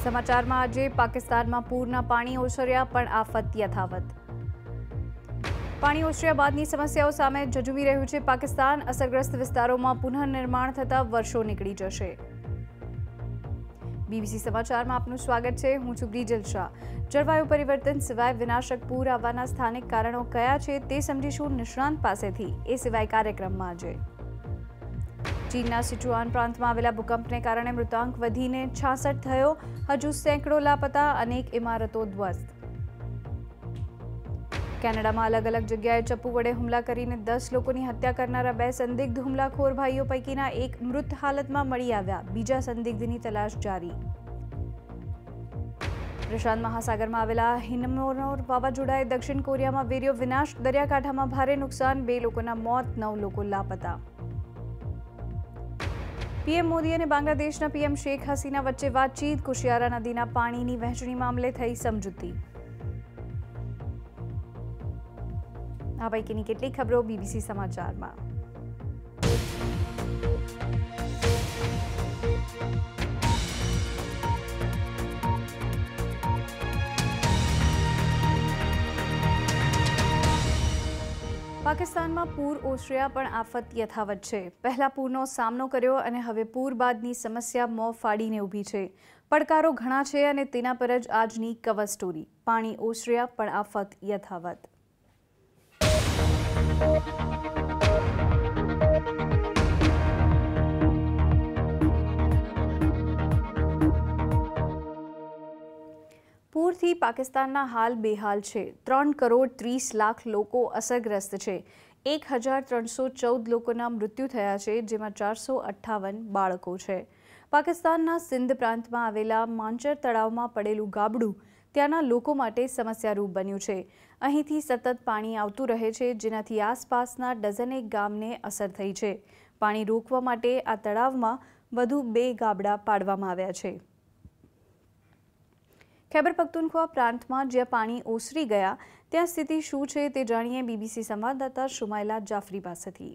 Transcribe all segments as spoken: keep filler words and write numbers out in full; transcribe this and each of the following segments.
સમાચારમાં આજે પાકિસ્તાનમાં પૂરના પાણી ઓસર્યા પણ આફત યથાવત। પાણી ઓસર્યા બાદની સમસ્યાઓ સામે ઝઝૂમી રહ્યું છે પાકિસ્તાન। અસરગ્રસ્ત વિસ્તારોમાં પુનઃનિર્માણ થતા વર્ષો નીકળી જશે। બીબીસી સમાચારમાં આપનું સ્વાગત છે। હું છું બ્રિજલ શાહ। જળવાયુ પરિવર્તન સિવાય વિનાશક પૂર આવવાના સ્થાનિક કારણો કયા છે તે સમજીશું નિષ્ણાંત પાસેથી। એ સિવાય કાર્યક્રમમાં આજે ચીનના સિચુઆન પ્રાંતમાં આવેલા ભૂકંપને કારણે મૃતાંક વધીને છાસઠ થયો। હજુ સેંકડો લાપતા, અનેક ઇમારતો ધ્વસ્ત। કેનેડામાં અલગ અલગ જગ્યાએ ચપ્પુ વડે હુમલા કરીને દસ લોકોની હત્યા કરનારા બે સંદિગ્ધ હુમલાખોર ભાઈઓ પૈકીના એક મૃત હાલતમાં મળી આવ્યા। બીજા સંદિગ્ધની તલાશ જારી। પ્રશાંત મહાસાગરમાં આવેલા હિન્નમોનોર વાવાઝોડાએ દક્ષિણ કોરિયામાં વેર્યો વિનાશ। દરિયાકાંઠામાં ભારે નુકસાન, બે લોકોના મોત, નવ લોકો લાપતા। પીએમ મોદી અને બાંગ્લાદેશના પીએમ શેખ હસીના વચ્ચે વાતચીત। કુશિયારા નદીના પાણીની વહેંચણી મામલે થઈ સમજૂતી। આ પૈકીની કેટલીક ખબરો બીબીસી સમાચારમાં। પાકિસ્તાનમાં પૂર ઓસર્યા પણ આફત યથાવત છે। પહેલા પૂરનો સામનો કર્યો અને હવે પૂર બાદની સમસ્યા મોં ફાડીને ઊભી છે। પડકારો ઘણા છે અને તેના પર જ આજની કવર સ્ટોરી। પાણી ઓસર્યા પણ આફત યથાવત। પૂરથી પાકિસ્તાનના હાલ બેહાલ છે। ત્રણ કરોડ ત્રીસ લાખ લોકો અસરગ્રસ્ત છે। એક હજાર ત્રણસો ચૌદ લોકોના મૃત્યુ થયા છે, જેમાં ચારસો અઠ્ઠાવન બાળકો છે। પાકિસ્તાનના સિંધ પ્રાંતમાં આવેલા માંચર તળાવમાં પડેલું ગાબડું ત્યાંના લોકો માટે સમસ્યારૂપ બન્યું છે। અહીંથી સતત પાણી આવતું રહે છે, જેનાથી આસપાસના ડઝનેક ગામને અસર થઈ છે। પાણી રોકવા માટે આ તળાવમાં વધુ બે ગાબડા પાડવામાં આવ્યા છે। ખૈબર પખ્તુનખ્વા પ્રાંતમાં જ્યાં પાણી ઓસરી ગયા ત્યાં સ્થિતિ શું છે તે જાણીએ બીબીસી સંવાદદાતા શુમાઇલા જાફરી પાસેથી।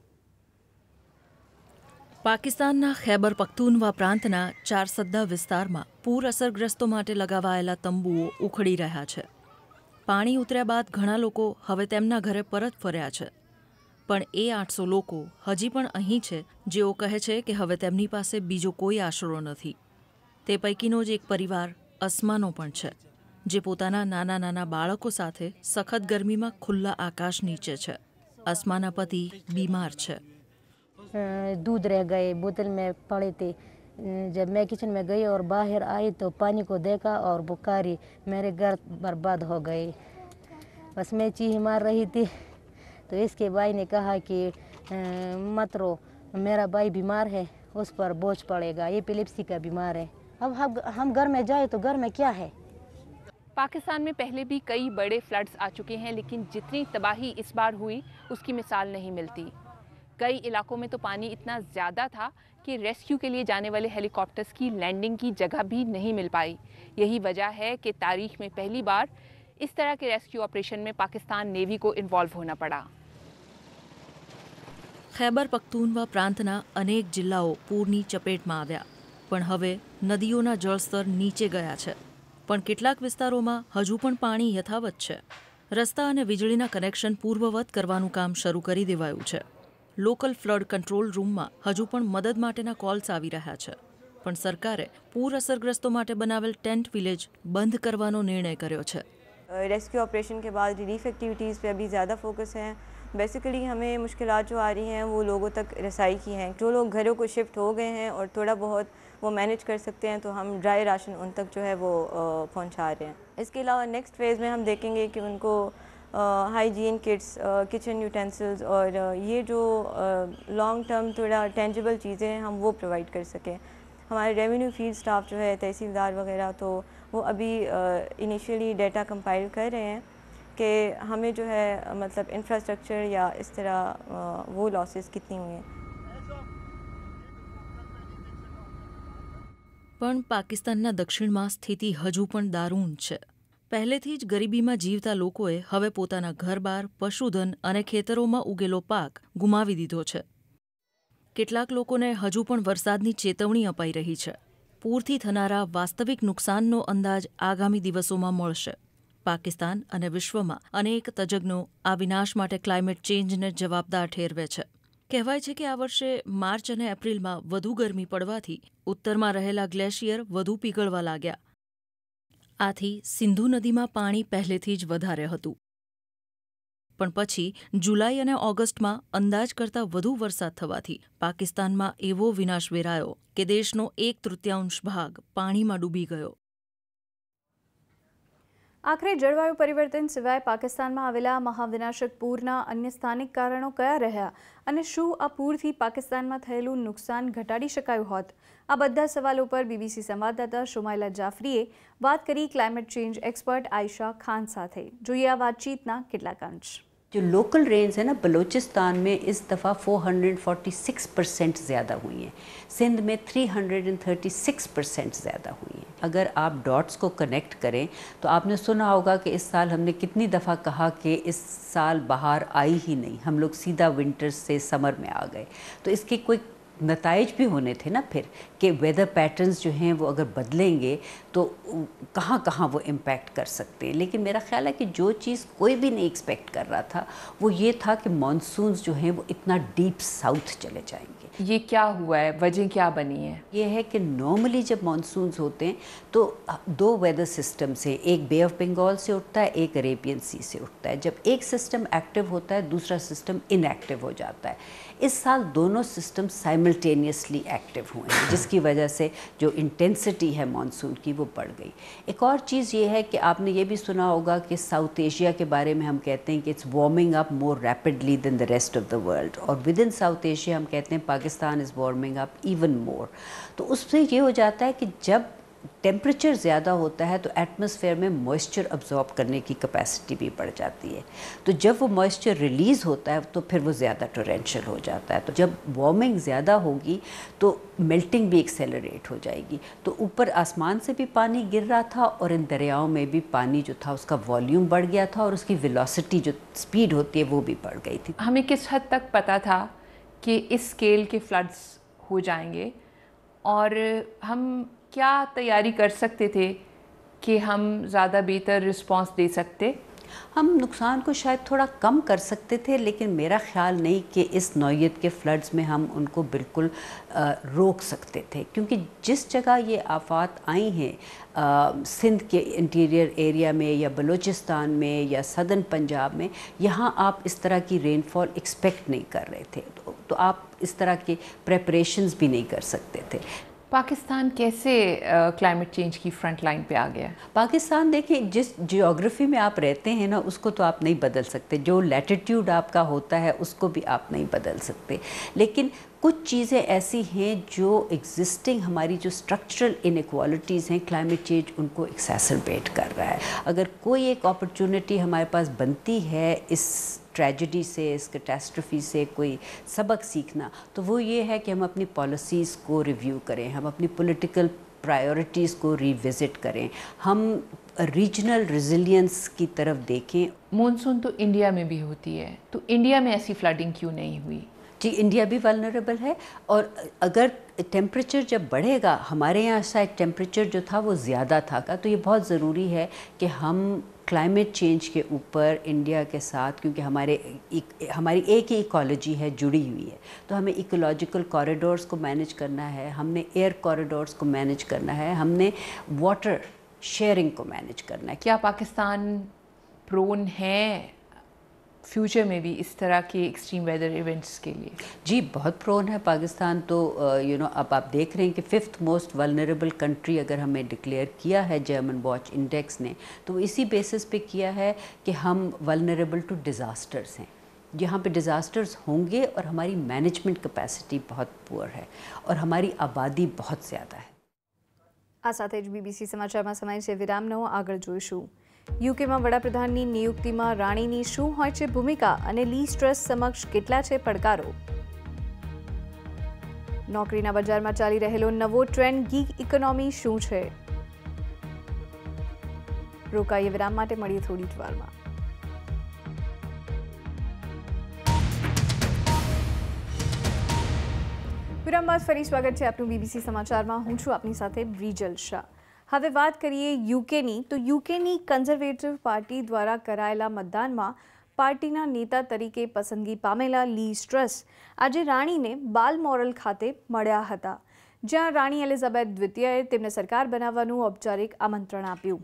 પાકિસ્તાનના ખૈબર પખ્તુનખ્વા પ્રાંતના ચારસદ્દા વિસ્તારમાં પૂર અસરગ્રસ્તો માટે લગાવાયેલા તંબુઓ ઉખડી રહ્યા છે। પાણી ઉતર્યા બાદ ઘણા લોકો હવે તેમના ઘરે પરત ફર્યા છે, પણ એ આઠસો લોકો હજી પણ અહીં છે, જેઓ કહે છે કે હવે તેમની પાસે બીજો કોઈ આશરો નથી। તે પૈકીનો જ એક પરિવાર અસ્માનો પણ છે, જે પોતાના નાના નાના બાળકો સાથે સખત ગરમીમાં ખુલ્લા આકાશ નીચે છે। અસ્માના પતિ બીમાર છે। दूध रह गए, बोतल में पड़े थे। जब मैं किचन में गई और बाहर आई तो पानी को देखा और बुखारी, मेरे घर बर्बाद हो गए। बस मैं चीख मार रही थी तो इसके भाई ने कहा कि मत रो, मेरा भाई बीमार है, उस पर बोझ पड़ेगा, ये एपिलेप्सी का बीमार है। अब हम हम घर में जाए तो घर में क्या है। पाकिस्तान में पहले भी कई बड़े फ्लड्स आ चुके हैं, लेकिन जितनी तबाही इस बार हुई उसकी मिसाल नहीं मिलती। कई इलाकों में तो पानी इतना ज़्यादा था कि रेस्क्यू के लिए जाने वाले हेलीकॉप्टर्स की लैंडिंग की जगह भी नहीं मिल पाई। यही वजह है कि तारीख में पहली बार इस तरह के रेस्क्यू ऑपरेशन में पाकिस्तान नेवी को इन्वॉल्व होना पड़ा। ખૈબર પખ્તુનખ્વા પ્રાંતના અનેક જિલ્લાઓ પૂરની ચપેટમાં આવ્યા, પણ હવે નદીઓના જળસ્તર નીચે ગયા છે। પણ કેટલાક વિસ્તારોમાં હજુ પણ પાણી યથાવત છે। રસ્તા અને વીજળીના કનેક્શન પૂર્વવત કરવાનું કામ શરૂ કરી દેવાયું છે। લોકલ ફ્લડ કંટ્રોલ રૂમમાં હજુ પણ મદદ માટેના કોલ્સ આવી રહ્યા છે, પણ સરકારે પૂર અસરગ્રસ્તો માટે બનાવેલ ટેન્ટ વિલેજ બંધ કરવાનો નિર્ણય કર્યો છે। रेस्क्यू ऑपरेशन के बाद रिलीफ एक्टिविटीज़ पे अभी ज़्यादा फोकस है। बेसिकली हमें मुश्किलात जो आ रही हैं वो लोगों तक रसाई की हैं। जो लोग घरों को शिफ्ट हो गए हैं और थोड़ा बहुत वो मैनेज कर सकते हैं तो हम ड्राई राशन उन तक जो है वो पहुंचा रहे हैं। इसके अलावा नेक्स्ट फेज़ में हम देखेंगे कि उनको हाइजीन किट्स, किचन यूटेंसिल्स और ये जो लॉन्ग टर्म थोड़ा टेंजिबल चीज़ें हैं हम वो प्रोवाइड कर सकें। हमारे रेवेन्यू फील्ड स्टाफ जो है, तहसीलदार वगैरह, तो वो अभी इनिशियली डेटा कंपाइल कर रहे हैं कि हमें जो है मतलब इंफ्रास्ट्रक्चर या इस तरह वो लॉसेस कितनी हुई हैं। પણ પાકિસ્તાનના દક્ષિણમાં સ્થિતિ હજુ પણ દારૂણ છે। પહેલેથી જ ગરીબીમાં જીવતા લોકોએ હવે પોતાના ઘરબાર, પશુધન અને ખેતરોમાં ઉગેલો પાક ગુમાવી દીધો છે। કેટલાક લોકોને હજુ પણ વરસાદની ચેતવણી અપાઈ રહી છે। પૂરથી થનારા વાસ્તવિક નુકસાનનો અંદાજ આગામી દિવસોમાં મળશે. પાકિસ્તાન અને વિશ્વમાં અનેક તજજ્ઞો આ વિનાશ માટે ક્લાઇમેટ ચેન્જને જવાબદાર ઠેરવે છે. કહેવાય છે કે આ વર્ષે માર્ચ અને એપ્રિલમાં વધુ ગરમી પડવાથી ઉત્તરમાં રહેલા ગ્લેશિયર વધુ પીગળવા લાગ્યા. આથી સિંધુ નદીમાં પાણી પહેલેથી જ વધારે હતું. પણ પછી જુલાઈ અને ઓગસ્ટમાં અંદાજ કરતાં વધુ વરસાદ થવાથી પાકિસ્તાનમાં એવો વિનાશ વેરાયો કે દેશનો એક તૃતીયાંશ ભાગ પાણીમાં ડૂબી ગયો. આખરે જળવાયુ પરિવર્તન સિવાય પાકિસ્તાનમાં આવેલા મહાવિનાશક પૂરના અન્ય સ્થાનિક કારણો કયા રહ્યા અને શું આ પૂરથી પાકિસ્તાનમાં થયેલું નુકસાન ઘટાડી શકાયું હોત? આ બધા સવાલો પર બીબીસી સંવાદદાતા શુમાઇલા જાફરીએ વાત કરી climate change expert Ayesha Khan साथे. જોઈએ આ વાતચીતના કેટલાક અંશ. जो लोकल रेंज है ना, बलूचिस्तान में इस दफ़ा चार सौ छियालीस परसेंट ज़्यादा हुई हैं, सिंध में तीन सौ छत्तीस परसेंट ज़्यादा हुई हैं. अगर आप डॉट्स को कनेक्ट करें तो आपने सुना होगा कि इस साल हमने कितनी दफ़ा कहा कि इस साल बाहर आई ही नहीं, हम लोग सीधा विंटर से समर में आ गए. तो इसके कोई नताइज भी होने थे ना फिर कि वेदर पैटर्न्स जो हैं वो अगर बदलेंगे तो कहाँ कहाँ वो इम्पैक्ट कर सकते हैं. लेकिन मेरा ख्याल है कि जो चीज़ कोई भी नहीं एक्सपेक्ट कर रहा था वो ये था कि मानसून्स जो हैं वो इतना डीप साउथ चले जाएंगे. ये क्या हुआ है, वजह क्या बनी है? ये है कि नॉर्मली जब मानसून्स होते हैं तो दो वेदर सिस्टम से, एक बे ऑफ बंगाल से उठता है, एक अरेबियन सी से उठता है. जब एक सिस्टम एक्टिव होता है दूसरा सिस्टम इनएक्टिव हो जाता है. इस साल दोनों सिस्टम साइमल्टेनियसली एक्टिव हुए हैं जिसकी वजह से जो इंटेंसिटी है मानसून की वो बढ़ गई. एक और चीज़ ये है कि आपने ये भी सुना होगा कि साउथ एशिया के बारे में हम कहते हैं कि it's warming up more rapidly than the rest of the world, और विद इन साउथ एशिया हम कहते हैं Pakistan is warming up even more. तो उससे ये हो जाता है कि जब टेम्परेचर ज़्यादा होता है तो एटमॉस्फेयर में मॉइस्चर अब्जॉर्ब करने की कैपेसिटी भी बढ़ जाती है. तो जब वो मॉइस्चर रिलीज़ होता है तो फिर वो ज़्यादा टोरेंशियल हो जाता है. तो जब वार्मिंग ज़्यादा होगी तो मेल्टिंग भी एक्सेलरेट हो जाएगी. तो ऊपर आसमान से भी पानी गिर रहा था और इन दरियाओं में भी पानी जो था उसका वॉल्यूम बढ़ गया था और उसकी वेलोसिटी जो स्पीड होती है वो भी बढ़ गई थी. हमें किस हद तक पता था कि इस स्केल के फ्लड्स हो जाएंगे और हम क्या तैयारी कर सकते थे कि हम ज़्यादा बेहतर रिस्पांस दे सकते? हम नुकसान को शायद थोड़ा कम कर सकते थे, लेकिन मेरा ख्याल नहीं कि इस नौइयत के फ्लड्स में हम उनको बिल्कुल आ, रोक सकते थे. क्योंकि जिस जगह ये आफात आई हैं सिंध के इंटीरियर एरिया में या बलूचिस्तान में या सदर्न पंजाब में, यहाँ आप इस तरह की रेनफॉल एक्सपेक्ट नहीं कर रहे थे. तो, तो आप इस तरह के प्रेपरेशंस भी नहीं कर सकते थे. पाकिस्तान कैसे क्लाइमेट चेंज की फ्रंट लाइन पे आ गया? पाकिस्तान देखिए, जिस जियोग्राफी में आप रहते हैं ना उसको तो आप नहीं बदल सकते, जो लैटिट्यूड आपका होता है उसको भी आप नहीं बदल सकते. लेकिन कुछ चीज़ें ऐसी हैं जो एग्जिस्टिंग हमारी जो स्ट्रक्चरल इनइक्वालिटीज़ हैं, क्लाइमेट चेंज उनको एक्सेसरबेट कर रहा है. अगर कोई एक अपॉर्चुनिटी हमारे पास बनती है इस ट्रेजेडी से, इस कैटास्ट्रफी से कोई सबक सीखना, तो वो ये है कि हम अपनी पॉलिसीज़ को रिव्यू करें, हम अपनी पॉलिटिकल प्रायोरिटीज़ को रिविज़िट करें, हम रीजनल रेजिलियंस की तरफ देखें. मॉनसून तो इंडिया में भी होती है, तो इंडिया में ऐसी फ्लडिंग क्यों नहीं हुई? जी, इंडिया भी वल्नरेबल है. और अगर टेम्परेचर जब बढ़ेगा, हमारे यहाँ शायद टेम्परेचर जो था वो ज़्यादा था का, तो ये बहुत ज़रूरी है कि हम क्लाइमेट चेंज के ऊपर इंडिया के साथ, क्योंकि हमारे एक, हमारी एक ही इकोलॉजी है जुड़ी हुई है, तो हमें इकोलॉजिकल कॉरिडोर्स को मैनेज करना है, हमने एयर कॉरिडोर्स को मैनेज करना है, हमने वाटर शेयरिंग को मैनेज करना है. क्या पाकिस्तान प्रोन है फ्यूचर में भी इस तरह के एक्सट्रीम वेदर इवेंट्स के लिए? जी, बहुत प्रोन है पाकिस्तान. तो यू नो अब आप देख रहे हैं कि फिफ्थ मोस्ट वल्नरेबल कंट्री अगर हमें डिक्लेयर किया है जर्मन वॉच इंडेक्स ने, तो वो इसी बेसिस पे किया है कि हम वल्नरेबल टू डिज़ास्टर्स हैं. यहाँ पे डिज़ास्टर्स होंगे और हमारी मैनेजमेंट कैपेसिटी बहुत पुअर है और हमारी आबादी बहुत ज़्यादा है. આ સાથે જ બીબીસી સમાચારમાં સમય છે વિરામનો. આગળ જોઈશું. યુકેમાં વડાપ્રધાનની નિયુક્તિમાં રાણીની શું હોય છે ભૂમિકા અને લીઝ ટ્રસ્ટ સમક્ષ કેટલા છે પડકારો? નોકરીના બજારમાં ચાલી રહેલો નવો ટ્રેન્ડ ગીગ ઇકોનોમી શું છે? રોકાઈએ વિરામ માટે, મળીએ થોડી જ વારમાં. વિરામ બાદ ફરી સ્વાગત છે આપનું બીબીસી સમાચારમાં. હું છું આપની સાથે બ્રિજલ શાહ. હવે વાત કરીએ યુકેની. તો યુકેની કન્ઝર્વેટિવ પાર્ટી દ્વારા કરાયેલા મતદાનમાં પાર્ટીના નેતા તરીકે પસંદગી પામેલા લીઝ ટ્રસ આજે રાણીને બાલમોરલ ખાતે મળ્યા હતા, જ્યાં રાણી એલિઝાબેથ દ્વિતીયએ તેમને સરકાર બનાવવાનું ઔપચારિક આમંત્રણ આપ્યું.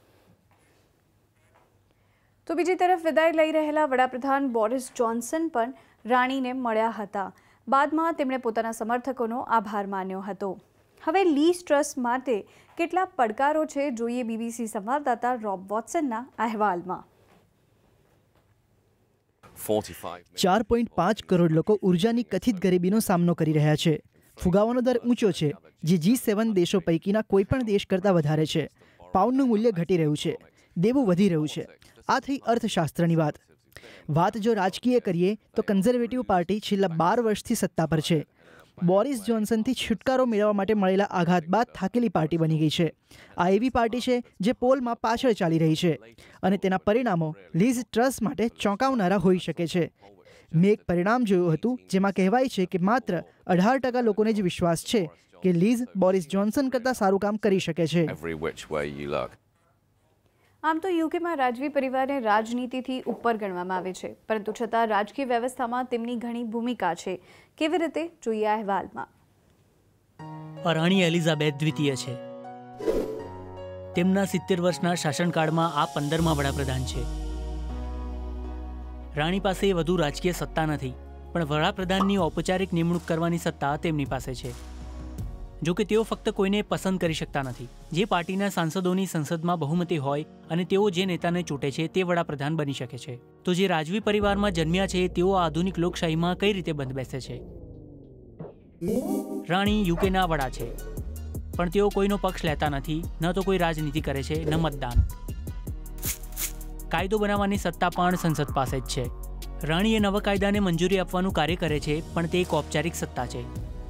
તો બીજી તરફ વિદાય લઈ રહેલા વડાપ્રધાન બોરિસ જોન્સન પણ રાણીને મળ્યા હતા. બાદમાં તેમણે પોતાના સમર્થકોનો આભાર માન્યો હતો. હવે લીઝ ટ્રસ માટે કેટલા પડકારો છે, જોઈએ બીબીસી સંવાદદાતા રોબ વોટસનના અહેવાલમાં. ચાર પોઈન્ટ પાંચ કરોડ લોકો ઉર્જાની કથિત ગરીબીનો સામનો કરી રહ્યા છે. ફુગાવાનો દર ઊંચો છે, જે જી સેવન દેશો પૈકીના કોઈપણ દેશ કરતાં વધારે છે. પાઉન્ડનું મૂલ્ય ઘટી રહ્યું છે, દેવું વધી રહ્યું છે. આ થઈ અર્થશાસ્ત્રની વાત. વાત જો રાજકીય કરીએ તો કન્ઝર્વેટિવ પાર્ટી છેલ્લા બાર વર્ષથી સત્તા પર છે. બોરિસ જોન્સનથી છુટકારો મેળવવા માટે મળેલા આઘાત બાદ થાકેલી પાર્ટી બની ગઈ છે. આ એવી પાર્ટી છે જે પોલમાં પાછળ ચાલી રહી છે અને તેના પરિણામો લીઝ ટ્રસ માટે ચોંકાવનારા હોઈ શકે છે. મેં એક પરિણામ જોયું હતું જેમાં કહેવાય છે કે માત્ર અઢાર ટકા લોકોને જ વિશ્વાસ છે કે લીઝ બોરિસ જોન્સન કરતાં સારું કામ કરી શકે છે. આમ તો યુકેમાં રાજવી પરિવારને રાજનીતિથી ઉપર ગણવામાં આવે છે, પરંતુ છતાં રાજકીય વ્યવસ્થામાં તેમની ઘણી ભૂમિકા છે. કેવી રીતે, જોઈએ અહેવાલમાં. રાણી એલિઝાબેથ દ્વિતીય છે. તેમના સિત્તેર વર્ષના શાસનકાળમાં આ પંદરમા વડાપ્રધાન છે. રાણી પાસે વધુ રાજકીય સત્તા નથી, પણ વડાપ્રધાનની ઔપચારિક નિમણૂક કરવાની સત્તા તેમની પાસે છે. જો કે તેઓ ફક્ત કોઈને પસંદ કરી શકતા નથી. જે પાર્ટીના સાંસદોની સંસદમાં બહુમતી હોય અને તેઓ જે નેતાને ચૂંટે છે તે વડાપ્રધાન બની શકે છે. તો જે રાજવી પરિવારમાં જન્મ્યા છે તેઓ આધુનિક લોકશાહીમાં કઈ રીતે બંધ બેસે છે? રાણી યુકેના વડા છે, પણ તેઓ કોઈનો પક્ષ લેતા નથી, ન તો કોઈ રાજનીતિ કરે છે, ન મતદાન. કાયદો બનાવવાની સત્તા પણ સંસદ પાસે જ છે. રાણીએ નવા કાયદાને મંજૂરી આપવાનું કાર્ય કરે છે, પણ તે એક ઔપચારિક સત્તા છે.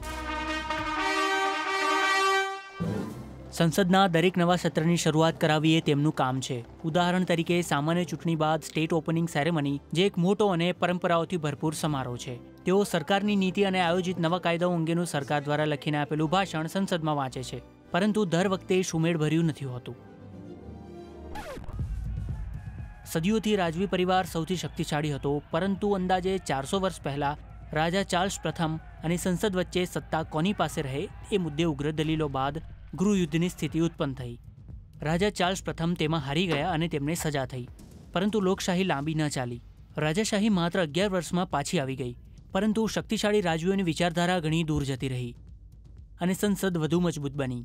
સંસદના દરેક નવા સત્રની શરૂઆત કરાવવી એ તેમનું કામ છે. ઉદાહરણ તરીકે સામાન્ય ચૂંટણી બાદ સ્ટેટ ઓપનિંગ સેરેમની, જે એક મોટો અને પરંપરાઓથી ભરપૂર સમારોહ છે. તેઓ સરકારની નીતિ અને આયોજિત નવા કાયદાઓ અંગેનું સરકાર દ્વારા લખીને આપેલું ભાષણ સંસદમાં વાંચે છે, પરંતુ દર વખતે સુમેળભર્યું નથી હોતું. સદીઓથી રાજવી પરિવાર સૌથી શક્તિશાળી હતો, પરંતુ અંદાજે ચારસો વર્ષ પહેલા રાજા ચાર્લ્સ પ્રથમ અને સંસદ વચ્ચે સત્તા કોની પાસે રહે એ મુદ્દે ઉગ્ર દલીલો બાદ ગૃહયુદ્ધની સ્થિતિ ઉત્પન્ન થઈ. રાજા ચાર્લ્સ પ્રથમ તેમાં હારી ગયા અને તેમને સજા થઈ, પરંતુ લોકશાહી લાંબી ન ચાલી. રાજાશાહી માત્ર અગિયાર વર્ષમાં પાછી આવી ગઈ, પરંતુ શક્તિશાળી રાજવીઓની વિચારધારા ઘણી દૂર જતી રહી અને સંસદ વધુ મજબૂત બની.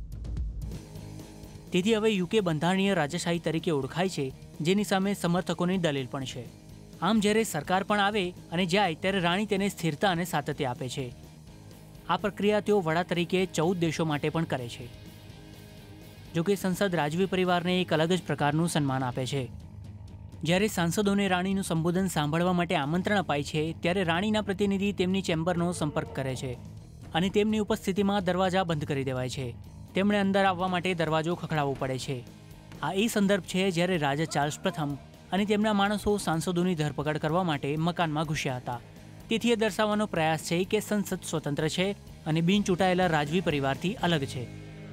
તેથી હવે યુકે બંધારણીય રાજાશાહી તરીકે ઓળખાય છે, જેની સામે સમર્થકોની દલીલ પણ છે. આમ જ્યારે સરકાર પણ આવે અને જાય ત્યારે રાણી તેને સ્થિરતા અને સાતત્ય આપે છે. આ પ્રક્રિયા તેઓ વડા તરીકે ચૌદ દેશો માટે પણ કરે છે. જોકે સંસદ રાજવી પરિવારને એક અલગ જ પ્રકારનું સન્માન આપે છે. જ્યારે સાંસદોને રાણીનું સંબોધન સાંભળવા માટે આમંત્રણ અપાય છે, ત્યારે રાણીના પ્રતિનિધિ તેમની ચેમ્બરનો સંપર્ક કરે છે અને તેમની ઉપસ્થિતિમાં દરવાજા બંધ કરી દેવાય છે. તેમણે અંદર આવવા માટે દરવાજો ખખડાવવો પડે છે. આ એ સંદર્ભ છે જ્યારે રાજા ચાર્લ્સ પ્રથમ અને તેમના માણસો સાંસદોની ધરપકડ કરવા માટે મકાનમાં ઘૂસ્યા હતા. તેથી એ દર્શાવવાનો પ્રયાસ છે કે સંસદ સ્વતંત્ર છે અને બિન ચૂંટાયેલા રાજવી પરિવારથી અલગ છે.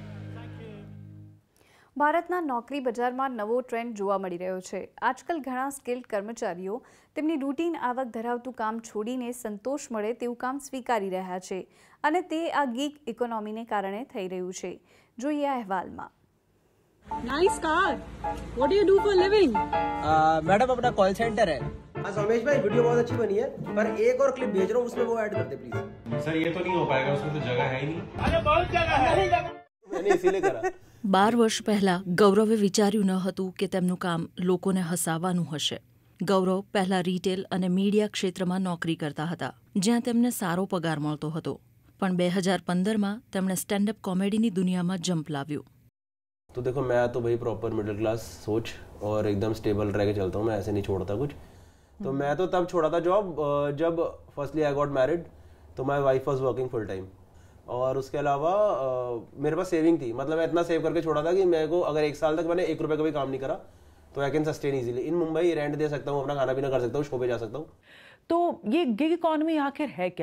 ભારતના નોકરી બજારમાં નવો ટ્રેન્ડ જોવા મળી રહ્યો છે. આજકાલ ઘણા સ્કિલ્ડ કર્મચારીઓ તેમની રૂટીન આવક ધરાવતું કામ છોડીને સંતોષ મળે તેવું કામ સ્વીકારી રહ્યા છે અને તે આ ગીગ ઇકોનોમીને કારણે થઈ રહ્યું છે. જોઈએ આ અહેવાલમાં. Nice car. What do you do for living? Madam अपना कॉल सेंटर है. हाँ सोमेश भाई वीडियो बहुत अच्छी बनी है, पर एक और क्लिप भेज रहा हूँ उसमें वो ऐड कर दे प्लीज. सर ये तो नहीं हो पाएगा, उसमें तो जगह है ही नहीं. अरे बहुत जगह है. मैंने इसीलिए करा. બાર વર્ષ પહેલા ગૌરવે વિચાર્યું ન હતું કે તેમનું કામ લોકોને હસાવવાનું હશે. ગૌરવ પહેલા રિટેલ અને મીડિયા ક્ષેત્રમાં નોકરી કરતા હતા, જ્યાં તેમને સારો પગાર મળતો હતો. પણ બે હજાર પંદરમાં તેમણે સ્ટેન્ડઅપ કોમેડીની દુનિયામાં જમ્પ લાવ્યું. तो देखो मैं तो भाई प्रॉपर मिडिल क्लास सोच और एकदम स्टेबल रह के चलता हूँ, मैं ऐसे नहीं छोड़ता कुछ. तो मैं तो तब छोड़ा था जॉब जब फर्स्टली आई गॉट मैरिड, तो my wife was working full time और उसके अलावा मेरे पास सेविंग थी. मतलब मैं इतना सेव करके छोड़ा था कि मेरे को अगर एक साल तक मैंने एक रुपये का भी काम नहीं करा तो I can sustain easily in Mumbai. Rent दे सकता हूँ, अपना खाना पीना कर सकता हूँ, शो पे जा सकता हूँ. तो ये गिग इकोनॉमी आखिर है क्या?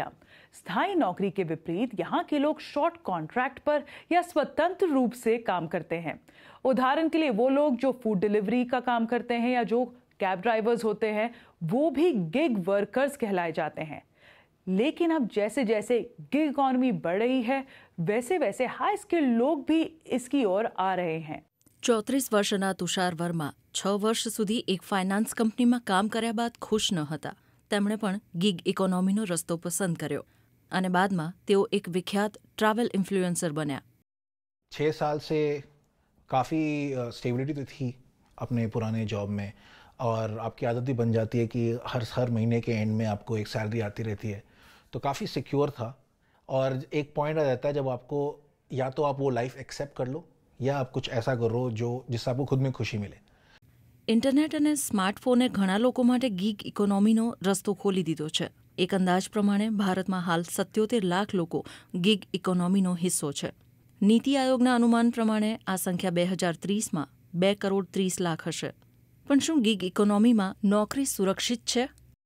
स्थायी नौकरी के विपरीत यहाँ के लोग शॉर्ट कॉन्ट्रैक्ट पर या स्वतंत्र रूप से काम करते हैं। उदाहरण के लिए वो लोग जो फूड डिलीवरी का काम करते हैं या जो कैब ड्राइवर्स होते हैं, वो भी गिग वर्कर्स कहलाए जाते हैं। लेकिन अब जैसे जैसे गिग इकोनॉमी बढ़ रही है, वैसे वैसे हाई स्किल लोग भी इसकी ओर आ रहे हैं। ચોત્રીસ વર્ષના તુષાર વર્મા છ વર્ષ સુધી એક ફાઇનાન્સ કંપનીમાં કામ કર્યા બાદ ખુશ ન હતા. તેમણે પણ ગિગ ઇકોનોમીનો રસ્તો પસંદ કર્યો અને બાદમાં તેઓ એક વિખ્યાત ટ્રાવેલ ઇન્ફ્લુએન્સર બન્યા. छः साल से काफ़ी स्टेबिलिटी तो थी अपने पुराने जॉब में, और आपकी आदत ही बन जाती है कि हर हर महीने के एंड में आपको एक सैलरी आती रहती है, तो काफ़ी सिक्योर था। और एक पॉइंट आ जाता है जब आपको या तो आप वो लाइफ एक्सेप्ट कर लो या आप कुछ ऐसा करो जो जिससे आपको खुद में खुशी मिले। ઇન્ટરનેટ અને સ્માર્ટફોને ઘણા લોકો માટે ગીગ ઇકોનોમીનો રસ્તો ખોલી દીધો છે. એક અંદાજ પ્રમાણે ભારતમાં હાલ સત્યોતેર લાખ લોકો ગીગ ઇકોનોમીનો હિસ્સો છે. નીતિ આયોગના અનુમાન પ્રમાણે આ સંખ્યા બે હજાર ત્રીસમાં બે કરોડ ત્રીસ લાખ હશે. પણ શું ગીગ ઇકોનોમીમાં નોકરી સુરક્ષિત છે?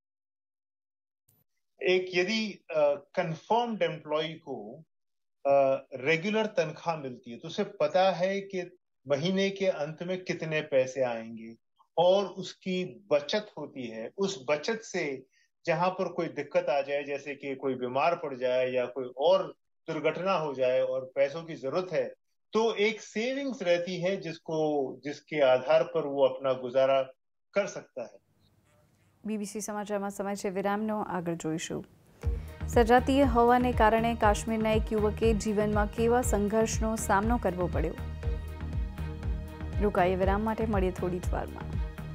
एक यदि कंफर्म्ड एम्प्लॉय को रेगुलर तनख्वाह मिलती है तो उसे पता है कि महीने के अंत में कितने पैसे आएंगे और उसकी बचत होती है। उस बचत से जहां पर कोई दिक्कत आ जाए, जैसे कि कोई बीमार पड़ जाए या कोई और दुर्घटना हो जाए और पैसों की जरूरत है, तो एक सेविंग्स रहती है जिसको जिसके आधार पर वो अपना गुजारा कर सकता है। બીબીસી સમાચારમાં સમય છે વિરામનો. આગળ જોઈશું. સજાતીય હોવાને કારણે કાશ્મીરના એક યુવકે જીવનમાં કેવા સંઘર્ષનો સામનો કરવો પડ્યો. રોકાઈએ વિરામ માટે, મળીએ થોડી જ વારમાં.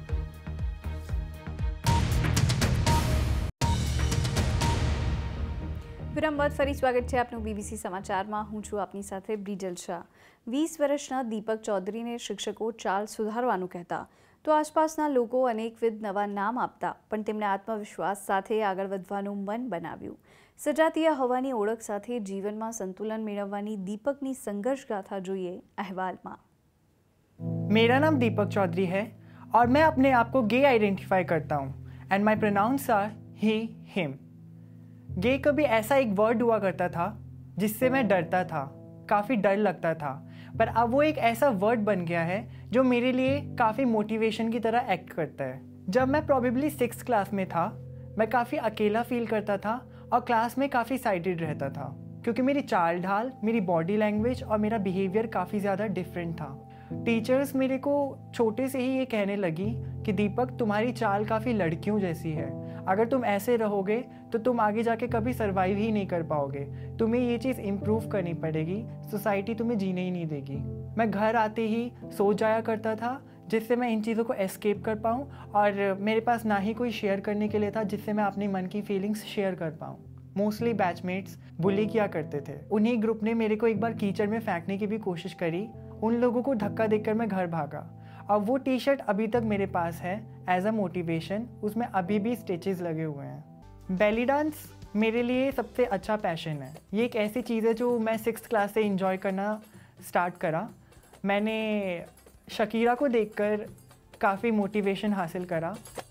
વિરામ બાદ ફરી સ્વાગત છે આપનું બીબીસી સમાચારમાં. હું છું આપની સાથે બ્રિજલ શાહ. વીસ વર્ષના દીપક ચૌધરીને શિક્ષકો ચાલ સુધારવાનું કહેતા તો આસપાસના લોકો અનેકવિધ નવા નામ આપતા, પણ તેમણે આત્મવિશ્વાસ સાથે આગળ વધવાનું મન બનાવ્યું. સજાતીય હોવાની ઓળખ સાથે જીવનમાં સંતુલન મેળવવાની દીપકની સંઘર્ષગાથા જોઈએ અહેવાલમાં. मेरा नाम दीपक चौधरी है और मैं अपने आप को गे आइडेंटिफाई करता हूँ and my pronouns are he him. Gay कभी ऐसा एक वर्ड हुआ करता था जिससे मैं डरता था, काफ़ी डर लगता था, पर अब वो एक ऐसा वर्ड बन गया है जो मेरे लिए काफ़ी मोटिवेशन की तरह एक्ट करता है। जब मैं प्रॉबेबली सिक्स क्लास में था, मैं काफ़ी अकेला फील करता था और क्लास में काफ़ी साइटेड रहता था, क्योंकि मेरी चाल ढाल, मेरी बॉडी लैंग्वेज और मेरा बिहेवियर काफ़ी ज़्यादा डिफरेंट था। टीचर्स मेरे को छोटे से ही ये कहने लगी कि दीपक तुम्हारी चाल काफ़ी लड़कियों जैसी है, अगर तुम ऐसे रहोगे तो तुम आगे जाके कभी सर्वाइव ही नहीं कर पाओगे, तुम्हें ये चीज़ इम्प्रूव करनी पड़ेगी, सोसाइटी तुम्हें जीने ही नहीं देगी। मैं घर आते ही सो जाया करता था जिससे मैं इन चीज़ों को एस्केप कर पाऊँ, और मेरे पास ना ही कोई शेयर करने के लिए था जिससे मैं अपने मन की फीलिंग्स शेयर कर पाऊँ। मोस्टली बैचमेट्स बुली किया करते थे। उन्हीं ग्रुप ने मेरे को एक बार कीचड़ में फेंकने की भी कोशिश करी। उन लोगों को धक्का देकर मैं घर भागा और वो टी शर्ट अभी तक मेरे पास है एज अ मोटिवेशन, उसमें अभी भी स्टिचेस लगे हुए हैं। बेली डांस मेरे लिए सबसे अच्छा पैशन है। ये एक ऐसी चीज़ है जो मैं सिक्स्थ क्लास से इंजॉय करना स्टार्ट करा। मैंने शकीरा को देखकर काफ़ी मोटिवेशन हासिल करा।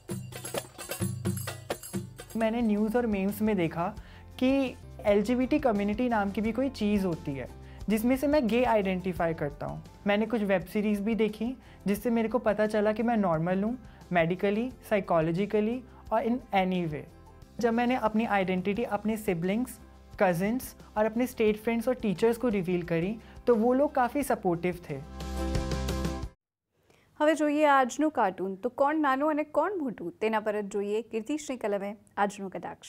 मैंने न्यूज़ और मीम्स में देखा कि L G B T community नाम की भी कोई चीज़ होती है जिसमें से मैं गे आइडेंटिफाई करता हूँ। मैंने कुछ वेब सीरीज़ भी देखी जिससे मेरे को पता चला कि मैं नॉर्मल हूँ, मेडिकली, साइकोलॉजिकली और इन एनी वे। जब मैंने अपनी आइडेंटिटी अपने सिबलिंग्स, कज़िन्स और अपने स्टेट फ्रेंड्स और टीचर्स को रिवील करी तो वो लोग काफ़ी सपोर्टिव थे। હવે જોઈએ આજનું કાર્ટૂન. તો કોણ નાનું અને કોણ મોટું તેના પર જ જોઈએ કીર્તિશ્રી કલમે આજનો કટાક્ષ.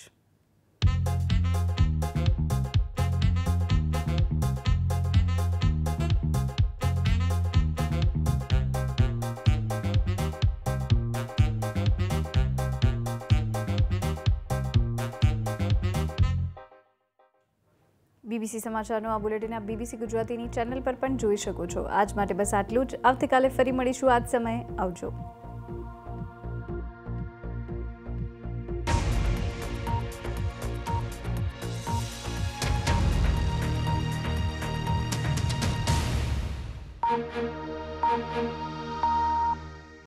બીબીસી સમાચારનો આ બુલેટિન આપ બીબીસી ગુજરાતીની ચેનલ પર પણ જોઈ શકો છો. આજ માટે બસ આટલું જ. આવતીકાલે ફરી મળીશું આ જ સમયે. આવજો. Thank you.